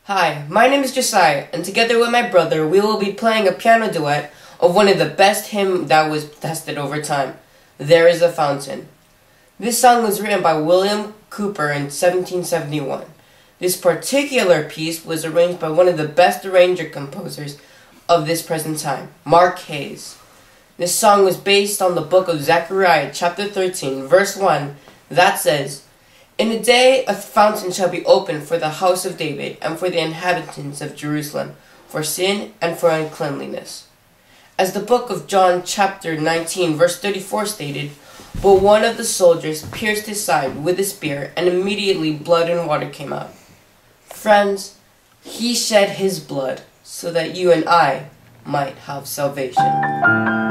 Hi, my name is Josiah, and together with my brother, we will be playing a piano duet of one of the best hymns that was tested over time, There is a Fountain. This song was written by Cowper in 1771. This particular piece was arranged by one of the best arranger composers of this present time, Mark Hayes. This song was based on the book of Zechariah, chapter 13, verse 1, that says, "In a day a fountain shall be opened for the house of David and for the inhabitants of Jerusalem, for sin and for uncleanliness." As the book of John chapter 19 verse 34 stated, "But one of the soldiers pierced his side with a spear, and immediately blood and water came out." Friends, he shed his blood so that you and I might have salvation.